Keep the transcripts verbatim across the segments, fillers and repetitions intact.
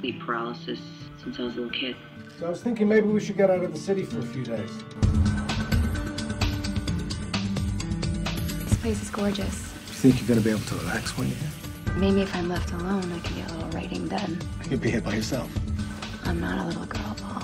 sleep paralysis since I was a little kid. So I was thinking maybe we should get out of the city for a few days. This place is gorgeous. You think you're going to be able to relax when you're here? Maybe if I'm left alone, I can get a little writing done. You'd be here by yourself. I'm not a little girl, Paul.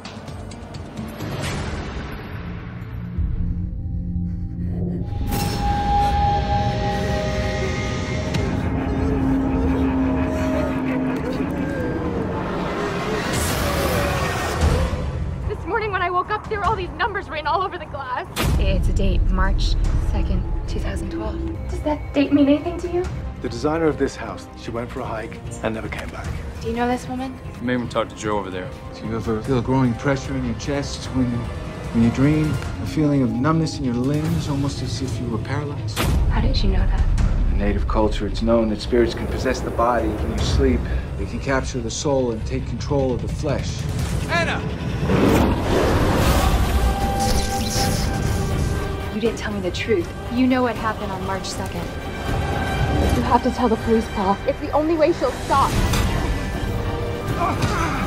This morning when I woke up, there were all these numbers written all over the glass. It's a date, March second, two thousand twelve. Does that date mean anything to you? The designer of this house, she went for a hike and never came back. Do you know this woman? Maybe talk to Joe over there. Do you ever feel a growing pressure in your chest when, when you dream? A feeling of numbness in your limbs, almost as if you were paralyzed? How did you know that? In native culture, it's known that spirits can possess the body when you sleep. They can capture the soul and take control of the flesh. Anna! You didn't tell me the truth. You know what happened on March second. You have to tell the police, Paul. It's the only way she'll stop.